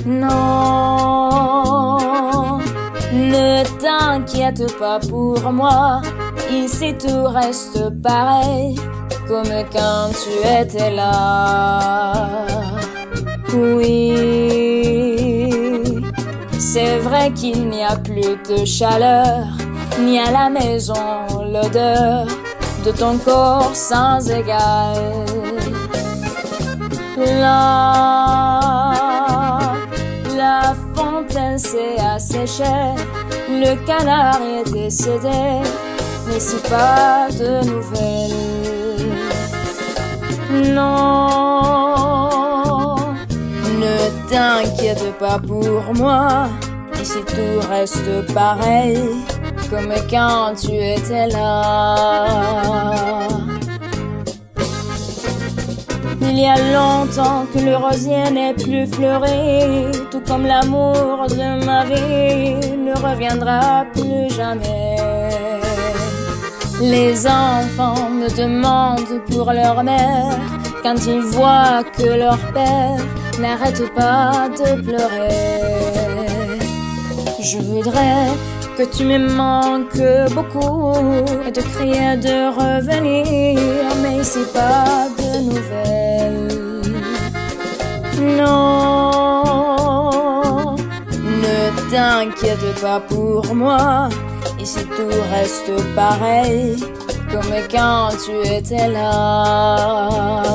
Non, ne t'inquiète pas pour moi, ici tout reste pareil, comme quand tu étais là. Oui, c'est vrai qu'il n'y a plus de chaleur, ni à la maison l'odeur de ton corps sans égal. Là, la fontaine s'est asséchée, le canard est décédé, mais c'est pas de nouvelles. Non, ne t'inquiète pas pour moi, ici tout reste pareil, comme quand tu étais là. Il y a longtemps que le rosier n'est plus fleuri, tout comme l'amour de ma vie ne reviendra plus jamais. Les enfants me demandent pour leur mère, quand ils voient que leur père n'arrête pas de pleurer. Je voudrais que tu me manques beaucoup et te crier de revenir, mais c'est pas de nouvelles. Non, ne t'inquiète pas pour moi, ici tout reste pareil, comme quand tu étais là.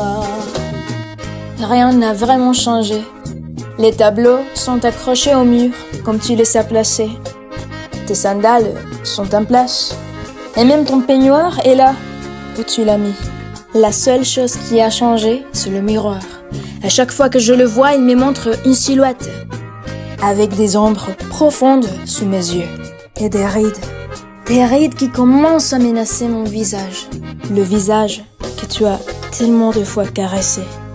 Rien n'a vraiment changé. Les tableaux sont accrochés au mur, comme tu les as placés. Tes sandales sont en place. Et même ton peignoir est là, où tu l'as mis. La seule chose qui a changé, c'est le miroir. À chaque fois que je le vois, il me montre une silhouette, avec des ombres profondes sous mes yeux. Et des rides qui commencent à menacer mon visage. Le visage que tu as tellement de fois caressé.